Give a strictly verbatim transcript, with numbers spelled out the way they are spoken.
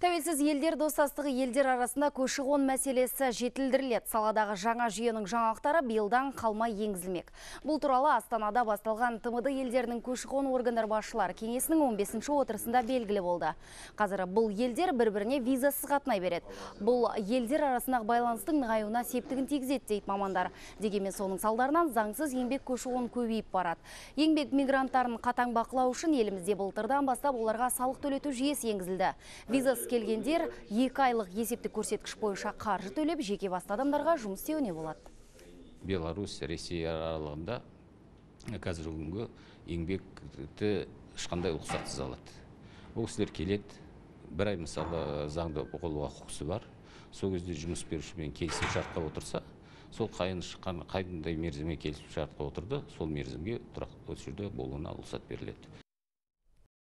Тәуелсіз елдер достастығы елдер арасында көші-қон мәселесі жетілдіріледі. Саладағы жаңа жүйенің жаңалықтары биылдан қалмай енгізілмек. Бұл туралы Астанада басталған Т М Д елдерінің көші-қон органдар басшылары кеңесінің он бесінші отырысында белгілі болды. Қазір бұл елдер бір-біріне визасыз қатынай береді. Бұл елдер арасындағы байланыстың нығаюына септігін тигізеді дейді мамандар. Дегенмен соның салдарынан заңсыз еңбек көші-қон көбейіп барады. Еңбек мигранттарын қатаң бақылау үшін елімізде былтырдан бастап оларға салық төлету жүйесі енгізілді. Визасыз келгендер екі айлық есептік көрсеткіш бойынша қаржы төлеп жеке басты адамдарға жұмыс істеуіне болады. Беларусь, Ресей аралығында қазіргі күнгі еңбекті ешқандай рұқсатсыз алады. Бұл кісілер келеді, бір ай мысалы заңды оқылуға құқысы бар. Сол кезде жұмыс берушімен келісім шартқа отырса, сол қайын шыққан қайдандай мерзімге келісім шартқа отырды, сол мерзімге тұрақты осы жерде болуына рұқсат беріледі.